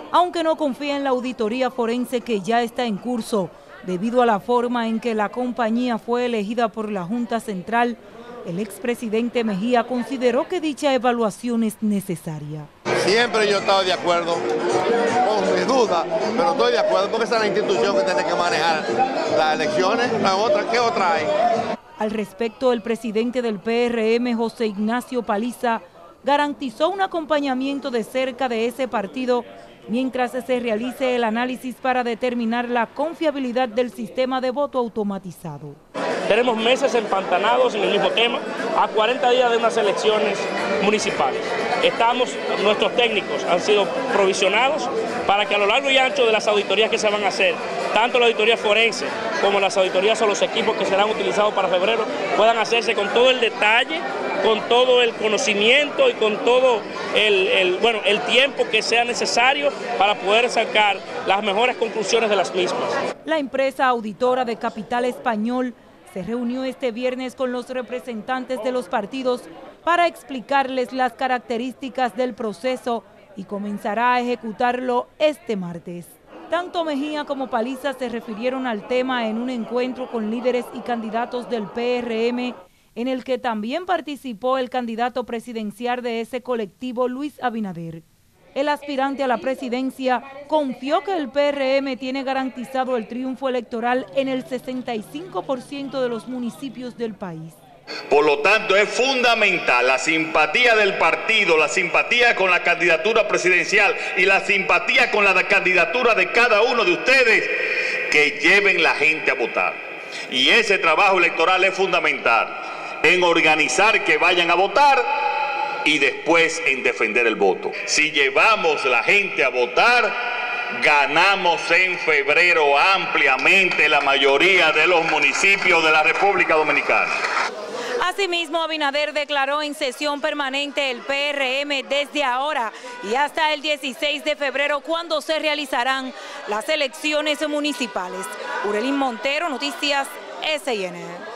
aunque no confía en la auditoría forense que ya está en curso, debido a la forma en que la compañía fue elegida por la Junta Central. El expresidente Mejía consideró que dicha evaluación es necesaria. Siempre yo he estado de acuerdo, con mis dudas, pero estoy de acuerdo porque esa es la institución que tiene que manejar las elecciones. ¿Qué otra hay? Al respecto, el presidente del PRM, José Ignacio Paliza, garantizó un acompañamiento de cerca de ese partido mientras se realice el análisis para determinar la confiabilidad del sistema de voto automatizado. Tenemos meses empantanados en el mismo tema, a 40 días de unas elecciones municipales. Nuestros técnicos han sido provisionados para que a lo largo y ancho de las auditorías que se van a hacer, tanto la auditoría forense como las auditorías o los equipos que serán utilizados para febrero, puedan hacerse con todo el detalle, con todo el conocimiento y con todo el tiempo que sea necesario para poder sacar las mejores conclusiones de las mismas. La empresa auditora de capital español se reunió este viernes con los representantes de los partidos para explicarles las características del proceso y comenzará a ejecutarlo este martes. Tanto Mejía como Paliza se refirieron al tema en un encuentro con líderes y candidatos del PRM, en el que también participó el candidato presidencial de ese colectivo, Luis Abinader. El aspirante a la presidencia confió que el PRM tiene garantizado el triunfo electoral en el 65% de los municipios del país. Por lo tanto, es fundamental la simpatía del partido, la simpatía con la candidatura presidencial y la simpatía con la candidatura de cada uno de ustedes que lleven la gente a votar. Y ese trabajo electoral es fundamental en organizar que vayan a votar y después en defender el voto. Si llevamos la gente a votar, ganamos en febrero ampliamente la mayoría de los municipios de la República Dominicana. Asimismo, Abinader declaró en sesión permanente el PRM desde ahora y hasta el 16 de febrero, cuando se realizarán las elecciones municipales. Urelín Montero, Noticias SIN.